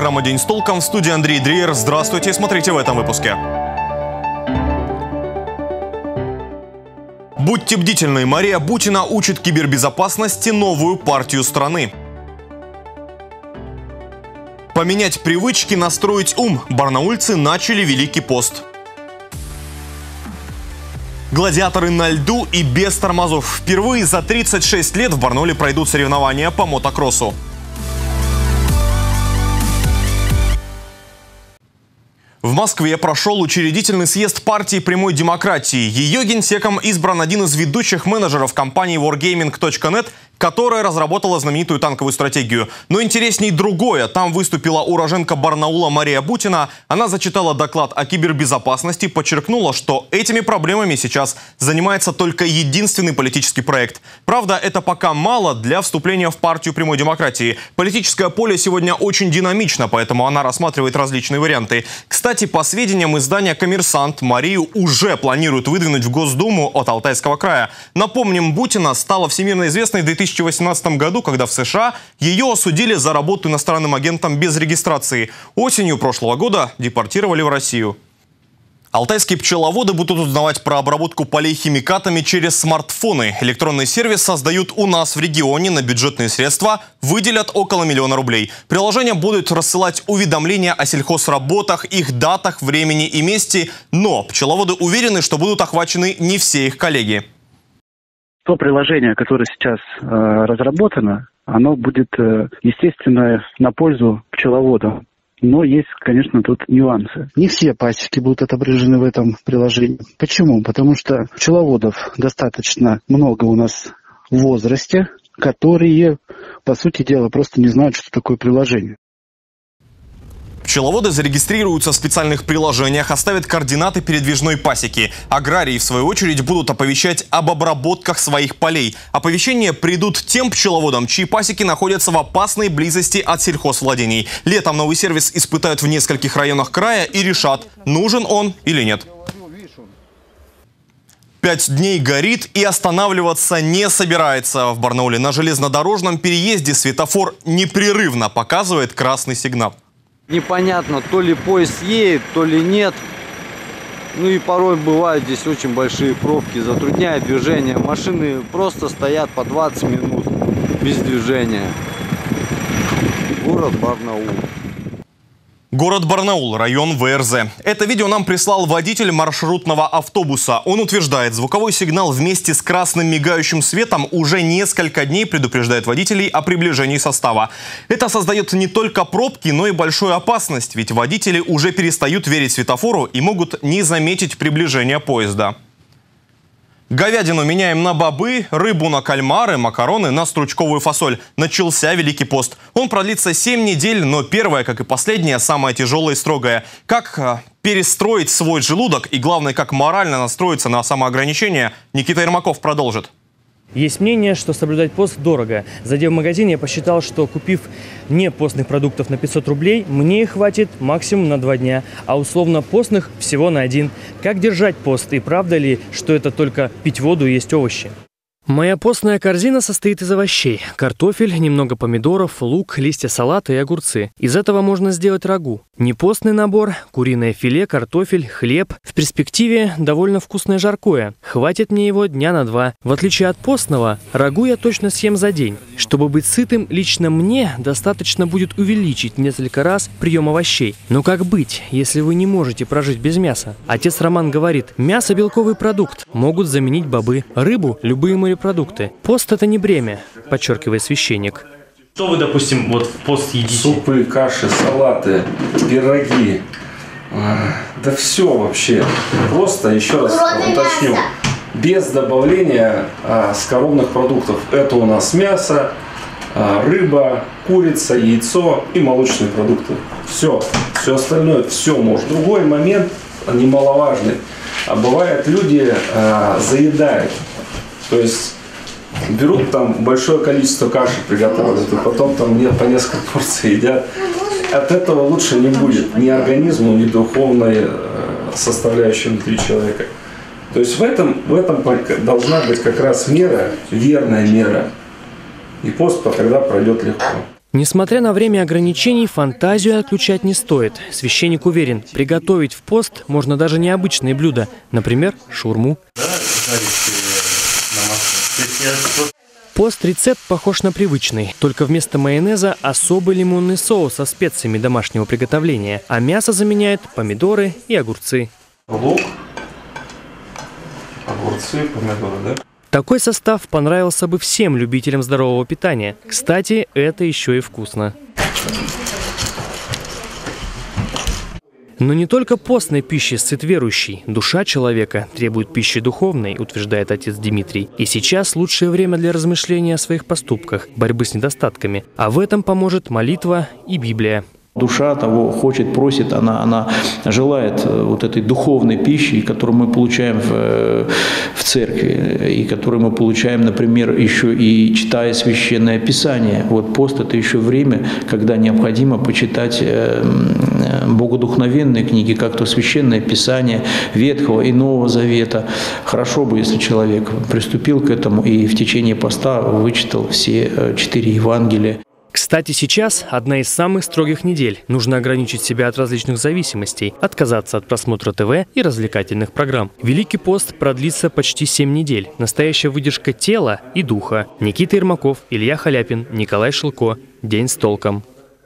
программа «День с толком». В студии Андрей Дриер. Здравствуйте, смотрите в этом выпуске. Будьте бдительны. Мария Бутина учит кибербезопасности новую партию страны. Поменять привычки, настроить ум. Барнаульцы начали Великий пост. Гладиаторы на льду и без тормозов. Впервые за 36 лет в Барнауле пройдут соревнования по мотокроссу. В Москве прошел учредительный съезд партии прямой демократии. Ее генсеком избран один из ведущих менеджеров компании Wargaming.net, которая разработала знаменитую танковую стратегию. Но интересней другое. Там выступила уроженка Барнаула Мария Бутина. Она зачитала доклад о кибербезопасности, подчеркнула, что этими проблемами сейчас занимается только единственный политический проект. Правда, это пока мало для вступления в партию прямой демократии. Политическое поле сегодня очень динамично, поэтому она рассматривает различные варианты. Кстати, по сведениям издания «Коммерсант», Марию уже планируют выдвинуть в Госдуму от Алтайского края. Напомним, Бутина стала всемирно известной в 2018 году, когда в США ее осудили за работу иностранным агентом без регистрации. Осенью прошлого года депортировали в Россию. Алтайские пчеловоды будут узнавать про обработку полей химикатами через смартфоны. Электронный сервис создают у нас в регионе. На бюджетные средства выделят около 1 000 000 рублей. Приложение будет рассылать уведомления о сельхозработах, их датах, времени и месте. Но пчеловоды уверены, что будут охвачены не все их коллеги. То приложение, которое сейчас разработано, оно будет, естественно, на пользу пчеловодам. Но есть, конечно, тут нюансы. Не все пасеки будут отображены в этом приложении. Почему? Потому что пчеловодов достаточно много у нас в возрасте, которые, по сути дела, просто не знают, что такое приложение. Пчеловоды зарегистрируются в специальных приложениях, оставят координаты передвижной пасеки. Аграрии, в свою очередь, будут оповещать об обработках своих полей. Оповещения придут тем пчеловодам, чьи пасеки находятся в опасной близости от сельхозвладений. Летом новый сервис испытают в нескольких районах края и решат, нужен он или нет. 5 дней горит и останавливаться не собирается. В Барнауле на железнодорожном переезде светофор непрерывно показывает красный сигнал. Непонятно, то ли поезд едет, то ли нет. Ну и порой бывают здесь очень большие пробки, затрудняют движение. Машины просто стоят по 20 минут без движения. Город Барнаул. Город Барнаул, район ВРЗ. Это видео нам прислал водитель маршрутного автобуса. Он утверждает, звуковой сигнал вместе с красным мигающим светом уже несколько дней предупреждает водителей о приближении состава. Это создает не только пробки, но и большую опасность, ведь водители уже перестают верить светофору и могут не заметить приближение поезда. Говядину меняем на бобы, рыбу на кальмары, макароны на стручковую фасоль. Начался Великий пост. Он продлится 7 недель, но первая, как и последняя, самая тяжелая и строгая. Как перестроить свой желудок и, главное, как морально настроиться на самоограничение, Никита Ермаков продолжит. Есть мнение, что соблюдать пост дорого. Зайдя в магазин, я посчитал, что купив не постных продуктов на 500 рублей, мне их хватит максимум на 2 дня, а условно постных всего на 1. Как держать пост и правда ли, что это только пить воду и есть овощи? Моя постная корзина состоит из овощей. Картофель, немного помидоров, лук, листья салата и огурцы. Из этого можно сделать рагу. Непостный набор – куриное филе, картофель, хлеб. В перспективе довольно вкусное жаркое. Хватит мне его дня на 2. В отличие от постного, рагу я точно съем за день. Чтобы быть сытым, лично мне достаточно будет увеличить в несколько раз прием овощей. Но как быть, если вы не можете прожить без мяса? Отец Роман говорит, мясо – белковый продукт, могут заменить бобы, рыбу – любые морепродукты. Пост – это не бремя, подчеркивает священник. Что вы, допустим, вот в пост едите? Супы, каши, салаты, пироги. Да все вообще. Просто, еще раз уточню, без добавления скоровных продуктов. Это у нас мясо, рыба, курица, яйцо и молочные продукты. Все. Все остальное, все можно. Другой момент, немаловажный. Бывает, люди заедают. То есть берут там большое количество каши, приготовляют, и потом там по несколько порций едят. От этого лучше не будет ни организму, ни духовной составляющей внутри человека. То есть в этом должна быть как раз мера, верная мера. И пост тогда пройдет легко. Несмотря на время ограничений, фантазию отключать не стоит. Священник уверен, приготовить в пост можно даже необычные блюда, например, шаурму. Пост-рецепт похож на привычный, только вместо майонеза особый лимонный соус со специями домашнего приготовления, а мясо заменяет помидоры и огурцы. Лук, огурцы, помидоры, да? Такой состав понравился бы всем любителям здорового питания. Кстати, это еще и вкусно. Но не только постной пищи сыт верующий. Душа человека требует пищи духовной, утверждает отец Дмитрий. И сейчас лучшее время для размышления о своих поступках, борьбы с недостатками. А в этом поможет молитва и Библия. Душа того хочет, просит, она желает вот этой духовной пищи, которую мы получаем в церкви, и которую мы получаем, например, еще и читая Священное Писание. Вот пост – это еще время, когда необходимо почитать богодухновенные книги, как то Священное Писание Ветхого и Нового Завета. Хорошо бы, если человек приступил к этому и в течение поста вычитал все 4 Евангелия. Кстати, сейчас одна из самых строгих недель. Нужно ограничить себя от различных зависимостей, отказаться от просмотра ТВ и развлекательных программ. Великий пост продлится почти 7 недель. Настоящая выдержка тела и духа. Никита Ермаков, Илья Халяпин, Николай Шилко. День с толком.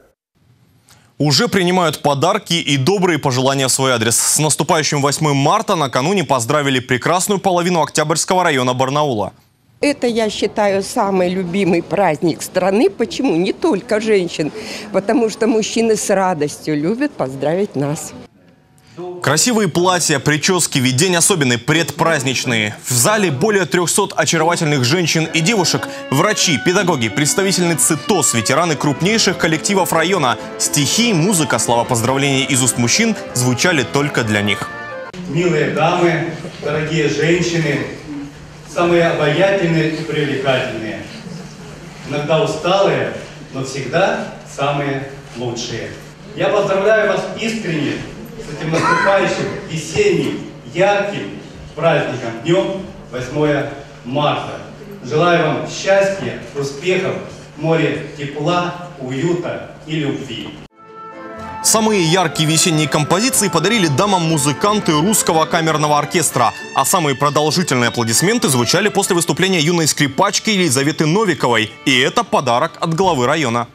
Уже принимают подарки и добрые пожелания в свой адрес. С наступающим 8 марта накануне поздравили прекрасную половину Октябрьского района Барнаула. Это, я считаю, самый любимый праздник страны. Почему? Не только женщин. Потому что мужчины с радостью любят поздравить нас. Красивые платья, прически, ведь день особенный, предпраздничный. В зале более 300 очаровательных женщин и девушек. Врачи, педагоги, представительницы ТОС, ветераны крупнейших коллективов района. Стихи, музыка, слова поздравления из уст мужчин звучали только для них. Милые дамы, дорогие женщины, самые обаятельные и привлекательные. Иногда усталые, но всегда самые лучшие. Я поздравляю вас искренне с этим наступающим весенним, ярким праздником, днем 8 марта. Желаю вам счастья, успехов, море тепла, уюта и любви. Самые яркие весенние композиции подарили дамам музыканты Русского камерного оркестра. А самые продолжительные аплодисменты звучали после выступления юной скрипачки Елизаветы Новиковой. И это подарок от главы района.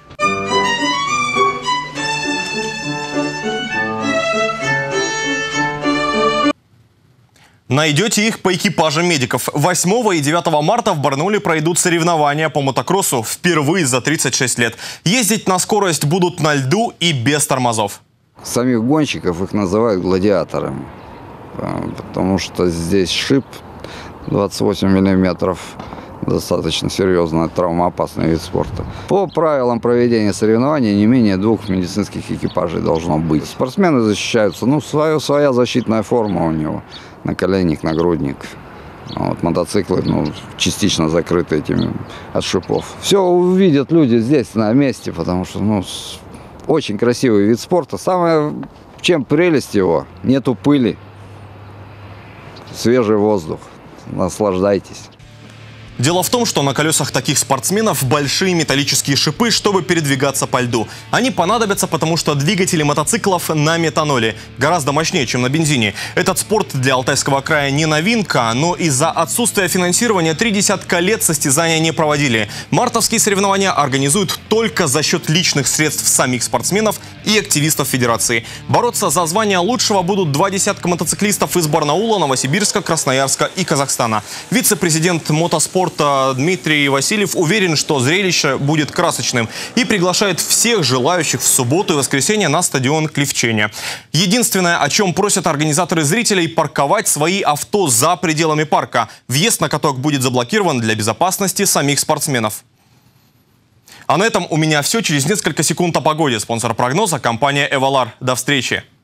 Найдете их по экипажам медиков. 8 и 9 марта в Барнауле пройдут соревнования по мотокроссу впервые за 36 лет. Ездить на скорость будут на льду и без тормозов. Самих гонщиков их называют гладиаторами, потому что здесь шип 28 миллиметров. Достаточно серьезный, травмоопасный вид спорта. По правилам проведения соревнований не менее 2 медицинских экипажей должно быть. Спортсмены защищаются, своя защитная форма у него. Наколенник, нагрудник. Вот, мотоциклы частично закрыты этими от шипов. Все увидят люди здесь на месте, потому что очень красивый вид спорта. Самое, чем прелесть его, нету пыли, свежий воздух. Наслаждайтесь. Дело в том, что на колесах таких спортсменов большие металлические шипы, чтобы передвигаться по льду. Они понадобятся, потому что двигатели мотоциклов на метаноле. Гораздо мощнее, чем на бензине. Этот спорт для Алтайского края не новинка, но из-за отсутствия финансирования 30 лет состязания не проводили. Мартовские соревнования организуют только за счет личных средств самих спортсменов и активистов федерации. Бороться за звание лучшего будут 20 мотоциклистов из Барнаула, Новосибирска, Красноярска и Казахстана. Вице-президент мотоспорта Дмитрий Васильев уверен, что зрелище будет красочным и приглашает всех желающих в субботу и воскресенье на стадион Клевчене. Единственное, о чем просят организаторы зрителей – парковать свои авто за пределами парка. Въезд на каток будет заблокирован для безопасности самих спортсменов. А на этом у меня все. Через несколько секунд о погоде. Спонсор прогноза – компания «Эвалар». До встречи!